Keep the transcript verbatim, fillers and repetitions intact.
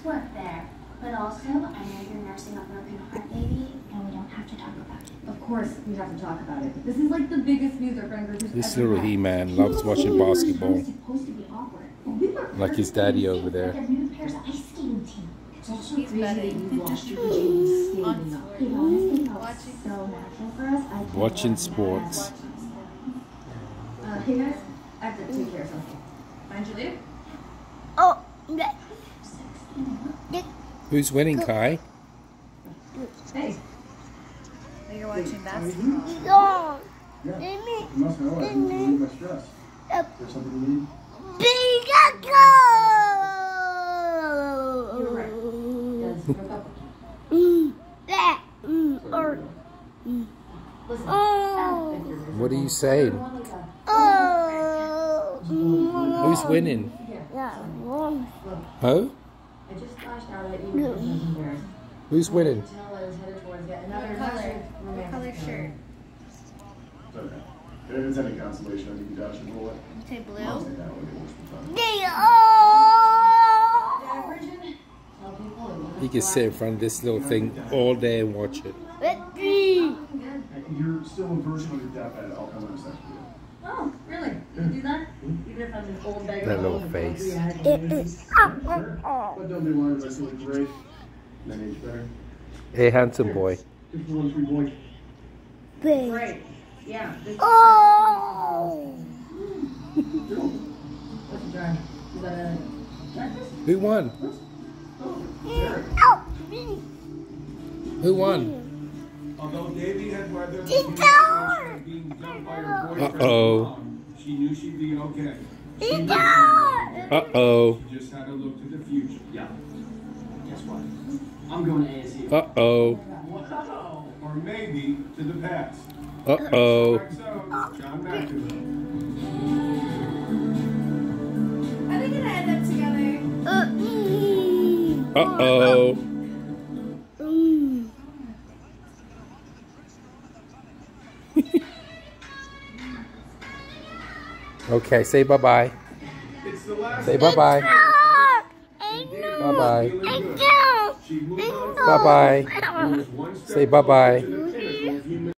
work there. But also, I know you're nursing a broken heart baby, and we don't have to talk about it. Of course, we have to talk about it. This is like the biggest news our friend group has This ever little had. He-Man loves watching basketball. Supposed to be awkward. We were Like his daddy over there. Like a new pairs of ice skating team. It's also He's crazy that betting. you lost your pajamas standing up. It honestly felt Watching. so natural for us. I can't Watching imagine sports. that. Uh, hey guys, I have to take care of something. Find you later. Oh, yeah. Who's winning, Kai? Hey. Now you're watching basketball. No. Yeah. Let me. You must know I need to relieve my stress. Is there something you need? Big You're right. Guys, broke up. Mm, that. Mm, or. Listen. Oh. What are you saying? Oh. Who's winning? Yeah. Huh? I just flashed out at you because I was embarrassed. Who's winning? Until I was headed towards yet another What color? massive What romantic color story. shirt? It's okay. If it's any consolation, I think you guys should roll it. Say I'll blue. take that one. It works for fun. They Yeah, all. Bridget, tell people it was He can sit in front of this little thing all day and watch it. Ready. good. You're still in version of your deathbed. I'll come in a second. Oh, really? You can do that? Even if I'm an old beggar. That little with face. three attic It communities? is. Sure. But don't be worried about feeling great. Then age better. Hey, handsome boy. Good for one, three boy. Big. Right. Yeah. This- Oh. What's the drive? Is that a breakfast? Who won? Oh. Who won? Although Davy had weather It's being dumped by her boyfriend, Uh-oh. mom, she knew she'd be okay. She It's knew on. Uh-oh. she just had to look to the future. Yeah. Guess what? I'm going to A S U. Uh-oh. Wow. Or maybe to the past. Uh-oh. Like so, John McEnroe. Are they gonna end up together? Uh, mm. Uh-oh. Mm. Okay, say bye-bye. It's the last Say bye-bye. Ah, I know. Bye-bye. I know. She moved on Bye-bye. I know. one step Say bye-bye. closer to the pinnacle of human